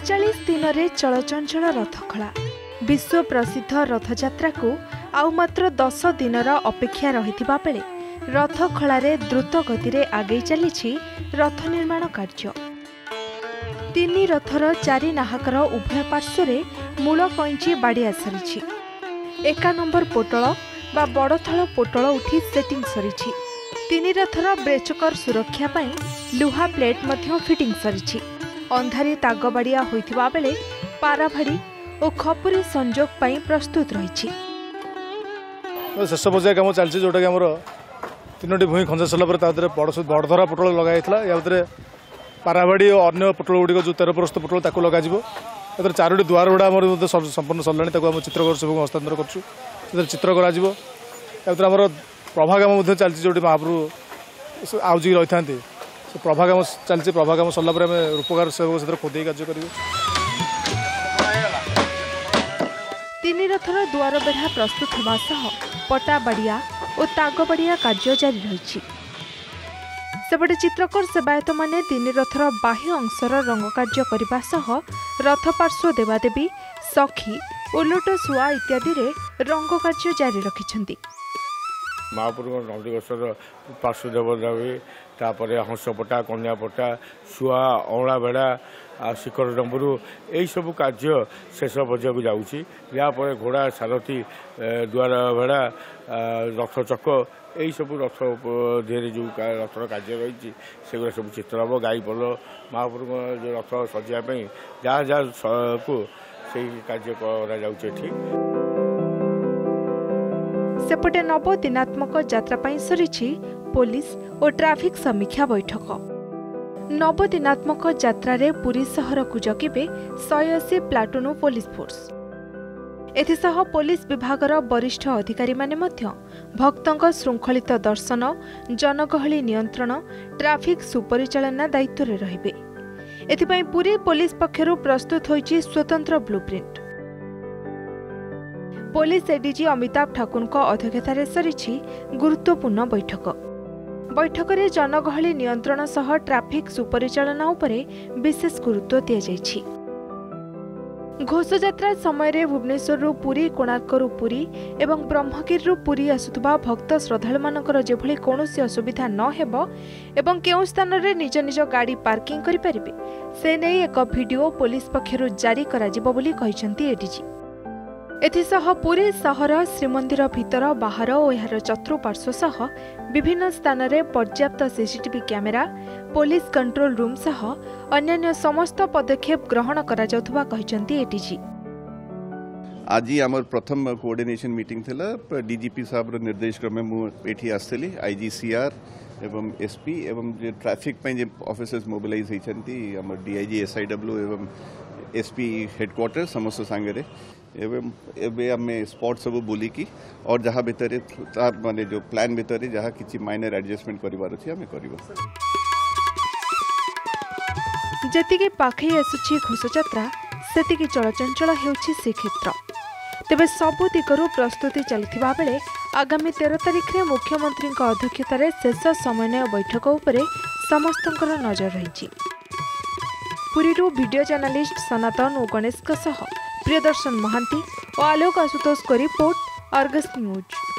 48 दिन रे चलचंचल रथखला विश्व प्रसिद्ध रथयात्रा को आउ मात्र 10 दिनर अपेक्षा रहिथिबा बेले रथखलारे द्रुत गति रे आगे चली रथ निर्माण कार्य। तीन रथर चारि नाहकर उभय पार्श्व मूल कैंची बाड़ी सारी 1 नंबर पोटल बा बड़थल पोटल उठी सेटिंग सरी। तीन रथर ब्रेचकर सुरक्षा पाई लुहा प्लेट मध्य फिटिंग सरी। अंधारी तागबाड़िया होइथिबा बेले पाराभाड़ी और खपुरी संजोग पाई प्रस्तुत रही। शेष पर्याय कम चलती जोटा कि आम तीनो भूई खंजा सरला बड़धरा पोटल लगा या पाराभाड़ी और अन्य पोटल गुड़िक जो 13 परस्त पोटल ताक लगे 4टी दुआर गुड़ा संपूर्ण सरला आम चित्रकर सब हस्तांतर कर चित्र कर प्रभागाम चलती जो महाप्रभु आउजिक रही था प्रभागाम चलती प्रभागाम सरला रूपकार सेवक से खोदे कार्य करेंगे। तीन रथर दुआर बेढ़ा प्रस्तुत होगा सह पटा बाड़िया और तागबाड़िया कार्य जारी रही। सेपटे चित्रकर सेवायत माने तीन रथर बाह्य अंशर रंग कार्य करने सह रथ पार्श्व देवादेवी सखी उलट सुआ इत्यादि रे रंग कार्य जारी रखिछंती। महाप्रभु नंदीघोषर पार्श्व देवदेवी तापर हंसपटा कन्यापटा सुआ अवला बेड़ा शिखर डंबरू यही सब कार्य शेष पर्याय को जाऊँगी। यापर घोड़ा सारथी दुआर बेड़ा रथ चक यही सब रथ देहरे जो रथर कार्य रही सेगुरा सब चित्र हम गाई पल महाप्रभु जो रथ सजापी जहाँ जहाँ को से कार्य कर। सेपटे 9 दिनात्मक यात्रा पाई सरी पुलिस और ट्रैफिक समीक्षा बैठक। 9 दिनात्मक यात्रा रे पुरी सहर को जगिबे 180 प्लाटून पुलिस फोर्स। एथिसह पुलिस विभागर वरिष्ठ अधिकारी माने मध्य भक्तंक श्रृंखलित दर्शन जनगहली नियंत्रण ट्रैफिक सुपरिचालना दायित्व रे रहिबे। एथिपई पुरी पुलिस पक्षरु प्रस्तुत होईची स्वतंत्र blueprint. Police ADG Amitabh Thakur अध्यक्षतार सरी गुरुत्वपूर्ण बैठक। बैठक में जनगहली नियंत्रण सह ट्रैफिक सुपरिचालना उपरे विशेष गुरुत्व दिया जायछि। घोषयात्रा समय भुवनेश्वर पुरी कोणार्क पुरी एवं ब्रह्मगिरी पुरी आसुवा भक्त श्रद्धालु मानकर जेभली कौनसी असुविधा न हेबो एवं केउ स्थान रे निज निज गाड़ी पार्किंग करि परिबे से नै एक वीडियो पुलिस पक्षरु जारी कराजिबो बोली कहिसंती एडीजी। एथिसह पुरी सहर श्रीमंदिर भितर बाहर और यार चतुर्पार्श्व सह विभिन्न स्थान रे पर्याप्त CCTV camera police control room सह अन्य समस्त पदक्षेप ग्रहण करा जाउथबा कहिसंती एडीजी। आज आमर प्रथम कोऑर्डिनेशन मीटिंग थिला डीजीपी साहब निर्देश क्रमे मु एठी आस्तली आईजीसीआर एवं एसपी एवं ट्रैफिक पे जे ऑफिसर्स मोबिलाइज होइछंती हमर डीआईजी एसआईडब्ल्यू एवं एसपी हेडक्वार्टर समस्त सांगरे एवं एबे आमे स्पॉट सब बोली की और जहाँ भितर माने जो प्लान भितर जहाँ किसी माइनर एडजस्टमेंट करिवार अछि आमे करिवो। जतिके पाखे आसुछि घोषयात्रा सेतिके चलचंचल हेउछि श्रीक्षेत्र। तेबे सबु दिगरु प्रस्तुति चलिथिबा बेले आगामी 13 तारिख रे मुख्यमंत्री अध्यक्षतार शेष समन्वय बैठक उपरे समस्तंकर नजर रही। पुरीरू वीडियो जर्नलिस्ट सनातन और गणेश सह प्रियदर्शन महांती और आलोक आशुतोष को रिपोर्ट अर्गस न्यूज।